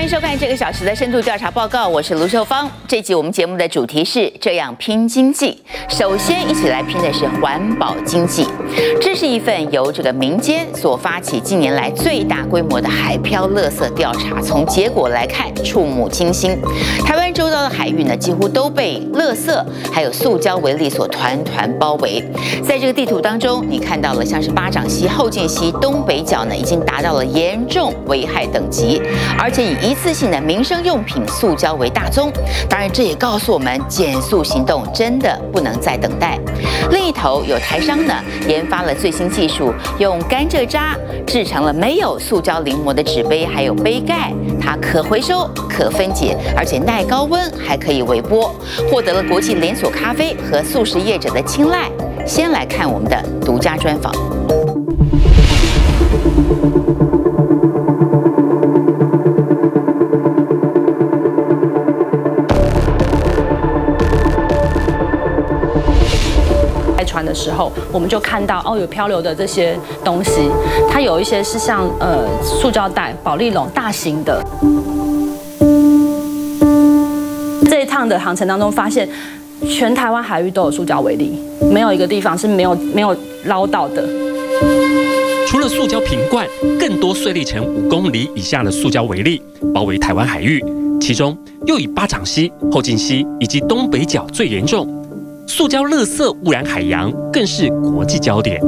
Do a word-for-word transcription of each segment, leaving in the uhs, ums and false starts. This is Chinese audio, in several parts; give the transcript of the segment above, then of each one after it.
欢迎收看这个小时的深度调查报告，我是卢秀芳。这集我们节目的主题是这样拼经济。首先一起来拼的是环保经济，这是一份由这个民间所发起近年来最大规模的海漂垃圾调查。从结果来看，触目惊心。台湾周遭的海域呢，几乎都被垃圾还有塑胶微粒所团团包围。在这个地图当中，你看到了像是巴掌溪、后劲溪东北角呢，已经达到了严重危害等级，而且以一次性的民生用品塑胶为大宗。当然，这也告诉我们减塑行动真的不能再等待。另一头有台商呢，研发了最新技术，用甘蔗渣制成了没有塑胶淋膜的纸杯，还有杯盖，它可回收、可分解，而且耐高温，还可以微波，获得了国际连锁咖啡和速食业者的青睐。先来看我们的独家专访。 船的时候，我们就看到哦，有漂流的这些东西，它有一些是像呃塑胶袋、保丽龙大型的。这一趟的航程当中，发现全台湾海域都有塑胶微粒，没有一个地方是没有没有捞到的。 除了塑胶瓶罐，更多碎粒成五公里以下的塑胶微粒包围台湾海域，其中又以巴掌溪、后劲溪以及东北角最严重。塑胶垃圾污染海洋，更是国际焦点。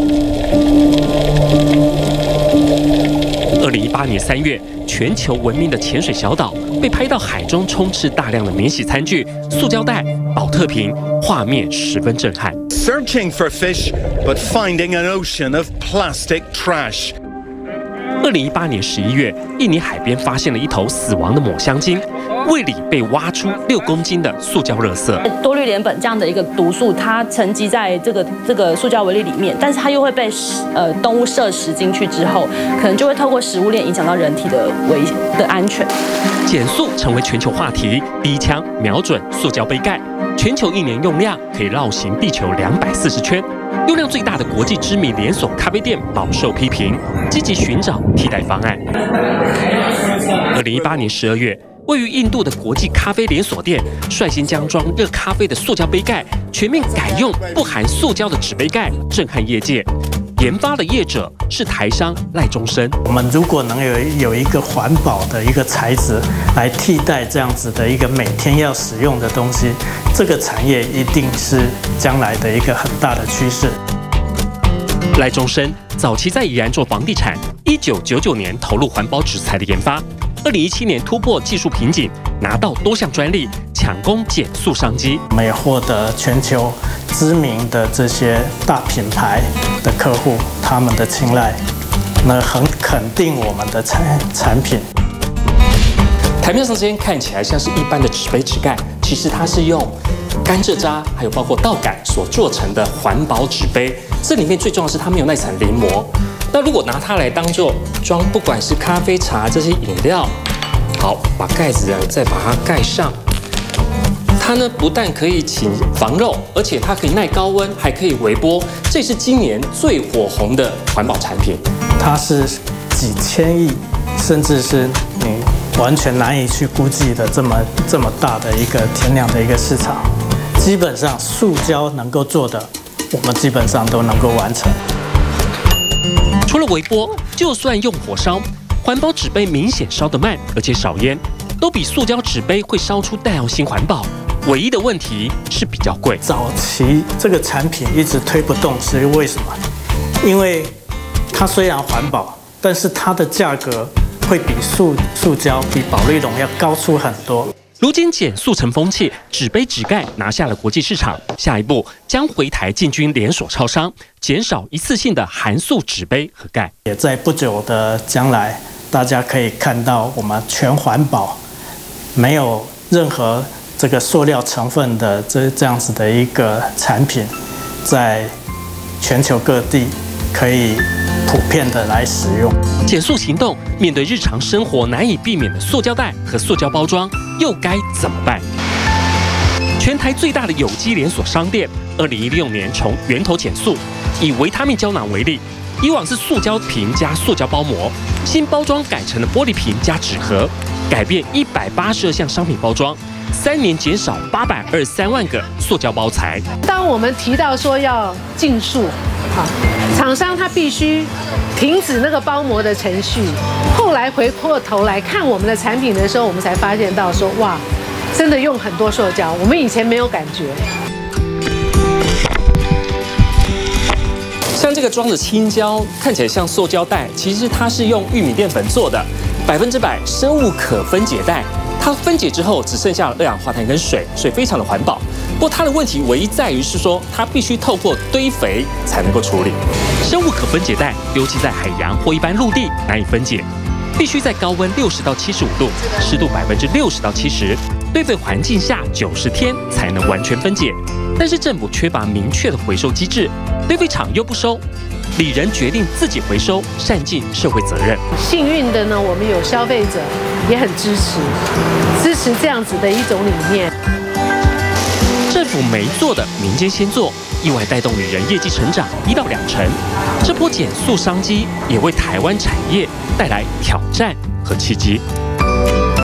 二零一八年三月，全球闻名的潜水小岛被拍到海中充斥大量的免洗餐具、塑胶袋、保特瓶，画面十分震撼。 Searching for fish, but finding an ocean of plastic trash. 二零一八年十一月，印尼海边发现了一头死亡的抹香鲸，胃里被挖出六公斤的塑胶垃圾。 多氯联苯这样的一个毒素，它沉积在这个这个塑胶微粒里面，但是它又会被呃动物摄食进去之后，可能就会透过食物链影响到人体的危的安全。 减塑成为全球话题，第一枪瞄准塑胶杯盖，全球一年用量可以绕行地球两百四十圈。用量最大的国际知名连锁咖啡店饱受批评，积极寻找替代方案。二零一八年十二月，位于印度的国际咖啡连锁店率先将装热咖啡的塑胶杯盖全面改用不含塑胶的纸杯盖，震撼业界。研发的业者是台商赖中生。 我们如果能有有一个环保的一个材质来替代这样子的一个每天要使用的东西，这个产业一定是将来的一个很大的趋势。 赖中生早期在宜兰做房地产，一九九九年投入环保纸材的研发，二零一七年突破技术瓶颈，拿到多项专利，抢攻减塑商机。 我们也获得全球知名的这些大品牌的客户他们的青睐，那很肯定我们的产产品。 台面上这边看起来像是一般的纸杯纸盖，其实它是用甘蔗渣还有包括稻杆所做成的环保纸杯。这里面最重要的是它没有那层淋膜。那如果拿它来当做装，不管是咖啡、茶这些饮料，好，把盖子呢再把它盖上。它呢不但可以起防漏，而且它可以耐高温，还可以微波。这是今年最火红的环保产品。 它是几千亿，甚至是你完全难以去估计的这么这么大的一个天量的一个市场。基本上塑胶能够做的，我们基本上都能够完成。 除了微波，就算用火烧，环保纸杯明显烧得慢，而且少烟，都比塑胶纸杯会烧出带药性环保。唯一的问题是比较贵。 早期这个产品一直推不动，是为什么？因为它虽然环保，但是它的价格会比塑塑胶、比保丽龙要高出很多。 如今减塑成风气，纸杯纸盖拿下了国际市场，下一步将回台进军连锁超商，减少一次性的含塑纸杯和盖。 也在不久的将来，大家可以看到我们全环保，没有任何这个塑料成分的这这样子的一个产品，在全球各地可以普遍的来使用。 减塑行动面对日常生活难以避免的塑胶袋和塑胶包装，又该怎么办？全台最大的有机连锁商店，二零一六年从源头减塑，以维他命胶囊为例，以往是塑胶瓶加塑胶包膜，新包装改成了玻璃瓶加纸盒， 改变一百八十二项商品包装，三年减少八百二十三万个塑胶包材。 当我们提到说要禁塑，啊，厂商他必须停止那个包膜的程序。后来回过头来看我们的产品的时候，我们才发现到说，哇，真的用很多塑胶，我们以前没有感觉。 像这个装着青椒，看起来像塑胶袋，其实它是用玉米淀粉做的，百分之百生物可分解袋。它分解之后只剩下了二氧化碳跟水，所以非常的环保。不过它的问题唯一在于是说，它必须透过堆肥才能够处理。 生物可分解袋丢弃在海洋或一般陆地难以分解，必须在高温六十到七十五度、湿度百分之六十到七十、堆肥环境下九十天才能完全分解。但是政府缺乏明确的回收机制，堆肥厂又不收，里人决定自己回收，善尽社会责任。 幸运的呢，我们有消费者也很支持，支持这样子的一种理念。 政府没做的，民间先做，意外带动旅人业绩成长一到两成。这波减塑商机也为台湾产业带来挑战和契机。